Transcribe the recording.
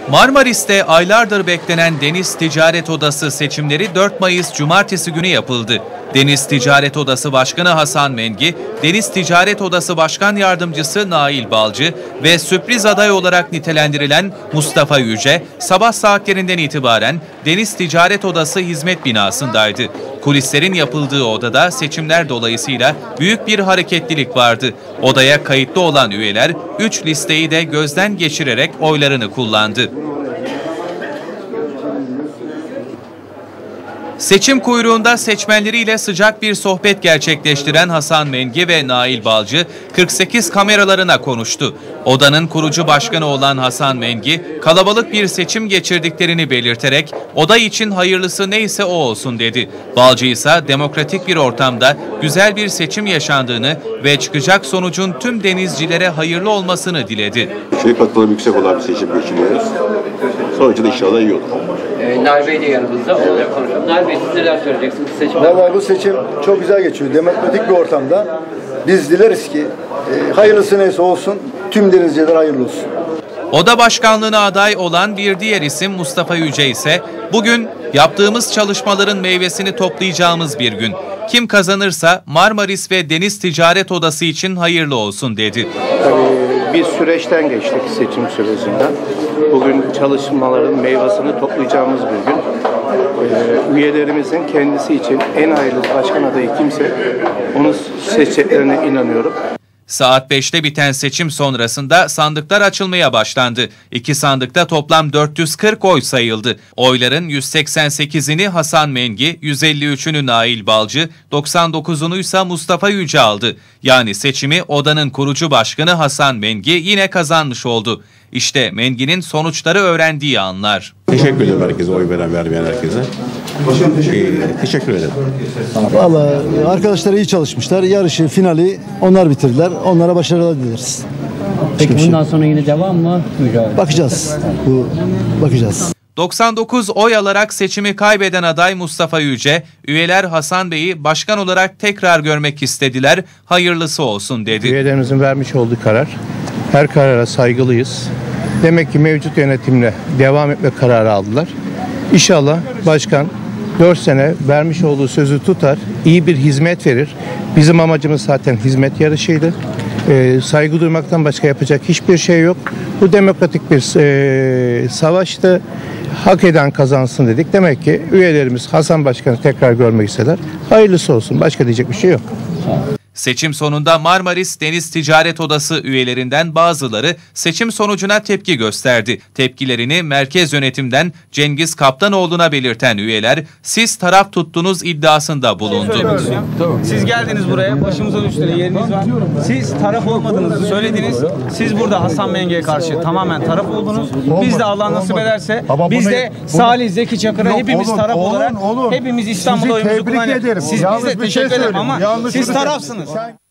Marmaris'te aylardır beklenen Deniz Ticaret Odası seçimleri 4 Mayıs Cumartesi günü yapıldı. Deniz Ticaret Odası Başkanı Hasan Mengi, Deniz Ticaret Odası Başkan Yardımcısı Nail Balcı ve sürpriz aday olarak nitelendirilen Mustafa Yüce, sabah saatlerinden itibaren Deniz Ticaret Odası hizmet binasındaydı. Kulislerin yapıldığı odada seçimler dolayısıyla büyük bir hareketlilik vardı. Odaya kayıtlı olan üyeler 3 listeyi de gözden geçirerek oylarını kullandı. Seçim kuyruğunda seçmenleriyle sıcak bir sohbet gerçekleştiren Hasan Mengi ve Nail Balcı 48 kameralarına konuştu. Odanın kurucu başkanı olan Hasan Mengi, kalabalık bir seçim geçirdiklerini belirterek oda için hayırlısı neyse o olsun dedi. Balcı ise demokratik bir ortamda güzel bir seçim yaşandığını ve çıkacak sonucun tüm denizcilere hayırlı olmasını diledi. Katılım yüksek olan bir seçim geçiriyoruz. Sonucu da inşallah iyi olur. Nail Bey de yanımızda, onunla konuşalım. Nail Bey, siz neler söyleyeceksiniz? Vallahi bu seçim çok güzel geçiyor. Demokratik bir ortamda biz dileriz ki hayırlısı neyse olsun, tüm denizciler hayırlı olsun. Oda başkanlığına aday olan bir diğer isim Mustafa Yüce ise bugün yaptığımız çalışmaların meyvesini toplayacağımız bir gün. Kim kazanırsa Marmaris ve Deniz Ticaret Odası için hayırlı olsun dedi. Tabii bir süreçten geçtik, seçim sürecinden. Bugün çalışmaların meyvesini toplayacağımız bir gün. Üyelerimizin kendisi için en hayırlı başkan adayı kimse onu seçeceklerine inanıyorum. Saat 5'te biten seçim sonrasında sandıklar açılmaya başlandı. 2 sandıkta toplam 440 oy sayıldı. Oyların 188'ini Hasan Mengi, 153'ünü Nail Balcı, 99'unu ise Mustafa Yüce aldı. Yani seçimi odanın kurucu başkanı Hasan Mengi yine kazanmış oldu. İşte Mengi'nin sonuçları öğrendiği anlar. Teşekkür ederim herkese, oy vermeyen herkese. Teşekkür ederim. Vallahi arkadaşlar iyi çalışmışlar. Yarışı, finali onlar bitirdiler. Onlara başarılar dileriz. Peki bundan sonra yine devam mı? Bakacağız. Bakacağız. 99 oy alarak seçimi kaybeden aday Mustafa Yüce, üyeler Hasan Bey'i başkan olarak tekrar görmek istediler, hayırlısı olsun dedi. Üyelerimizin vermiş olduğu karar, her karara saygılıyız. Demek ki mevcut yönetimle devam etme kararı aldılar. İnşallah başkan 4 sene vermiş olduğu sözü tutar, iyi bir hizmet verir. Bizim amacımız zaten hizmet yarışıydı. Saygı duymaktan başka yapacak hiçbir şey yok. Bu demokratik bir savaştı. Hak eden kazansın dedik. Demek ki üyelerimiz Hasan Başkan'ı tekrar görmek isterler. Hayırlısı olsun. Başka diyecek bir şey yok. Seçim sonunda Marmaris Deniz Ticaret Odası üyelerinden bazıları seçim sonucuna tepki gösterdi. Tepkilerini merkez yönetimden Cengiz Kaptanoğlu'na belirten üyeler, siz taraf tuttunuz iddiasında bulundu. Siz geldiniz buraya, başımıza düştüğünüz yeriniz var. Siz taraf olmadığınızı söylediniz. Siz burada Hasan Mengi'ye karşı tamamen taraf oldunuz. Biz de Allah nasip ederse, biz de Salih Zeki Çakır'a hepimiz taraf olarak, hepimiz İstanbul'da oyumuzu kullanıyoruz. Siz bize teşekkür ederim ama siz tarafsınız.